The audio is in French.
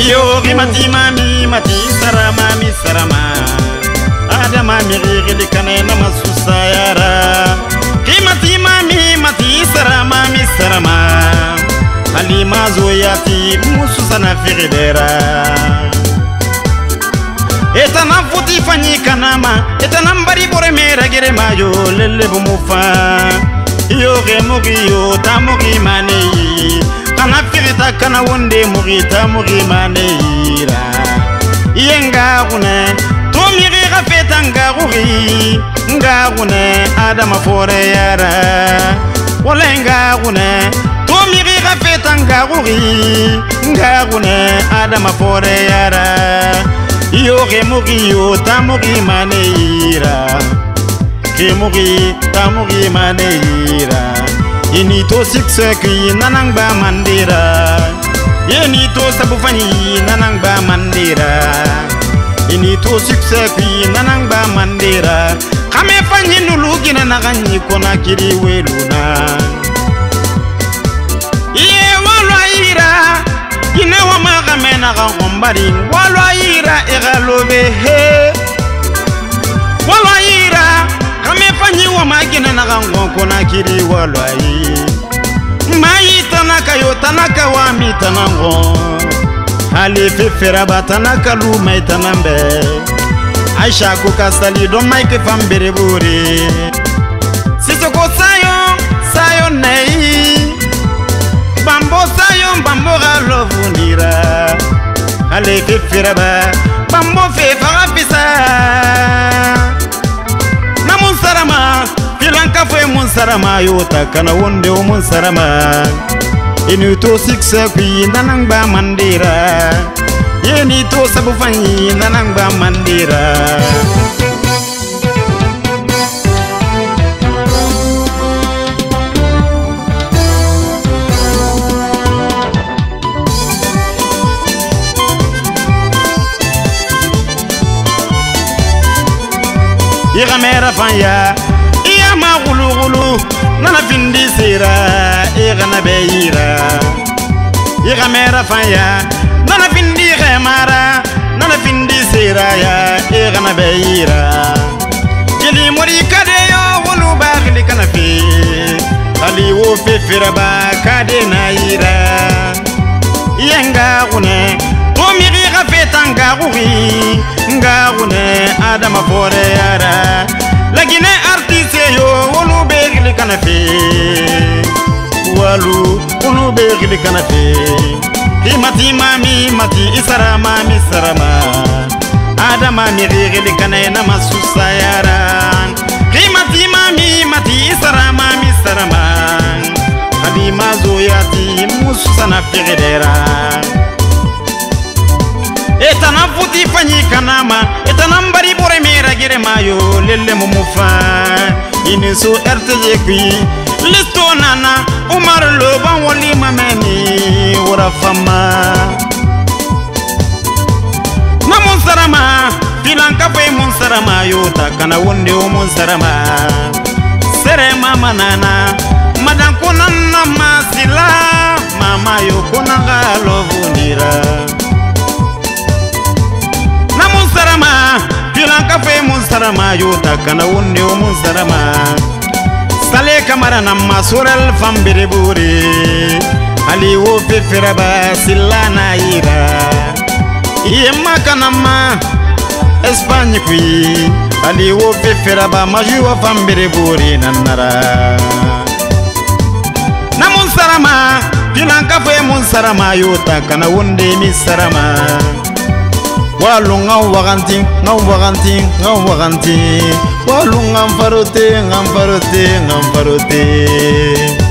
Yo rimati mami mati sarama mi sarama Adama mi rigili kane nama susayara Rimati mami mati sarama mi sarama Halima zoyati musu sana firidera Etana futi fanyi kanama Etana mbari bore mera gire mayo lele bumufa Yo ge mugi yo ta mugi maneyi Kana firita kana wonde mugi ta mugi maneira Yenga gune to miri gafeta nga gune adama fore yara Wala nga gune to miri gafeta nga gune adama fore yara Yo ge mugi yo ta mugi maneira Ke mugi ta mugi maneira Ini to sikse ki nanang ba mandira Ini to sabu fanyi nanang ba mandira Ini to sikse ki nanang ba mandira Kame fanyi nulu gina naganyi kona kiri weluna Iye walwa ira Ine wama kame naga ngombari Walwa ira igalobe he Walwa ira Kame fanyi wama gina naga ngokona kiri walwa ira Mai tanaka yo tanaka wa mi tanango Hali fefera ba tanaka lu mai tanambe Aisha ko kasali don mai ke fambere buri Sisoko sayo nei Bambo galo funira Hali fefera ba bambo fefa pisa Namun sarama Filanka fwe munsarama yota kana wonde o munsarama Ini to siksa kwi nanang ba mandira Yeni to sabu fanyi nanang ba mandira Iga mera fanya ma gulu nana findi sira iga na beira iga mera fanya nana findi gemara nana findi sira ya iga na beira jeli mori kade yo wulu bagli kana fi ali wo fe firaba kade na ira yenga gune to miri ga fetanga gune adama fore yara lagine artiste yo wonu begli kanafe walu wonu begli kanafe himati mami mati isara mami sarama adama mi begli kanena masusayara himati mami mati isara mami sarama halima zoyati musana firidera Etana futi fanyi kanama Etana mbari bore mera gire mayo lele mumufa Ini so RTJ kwi Listo nana Umar loban wali mameni Urafama Na munsarama Filanka fwe munsarama Yota kana wonde o munsarama Sere mama nana Madan kunana masila Mama yo kunanga lovunira Munsarama, filanka fe munsarama yota kana wonde o munsarama Sale kamara na masurel fambere buri Ali wo fe feraba silana ira Yemma kanama Espagne kui Ali wo fe feraba majuwa fambere buri nanara Na munsarama, filanka fe munsarama yota kana wonde misarama Walu ngau waganti Walu ngam farote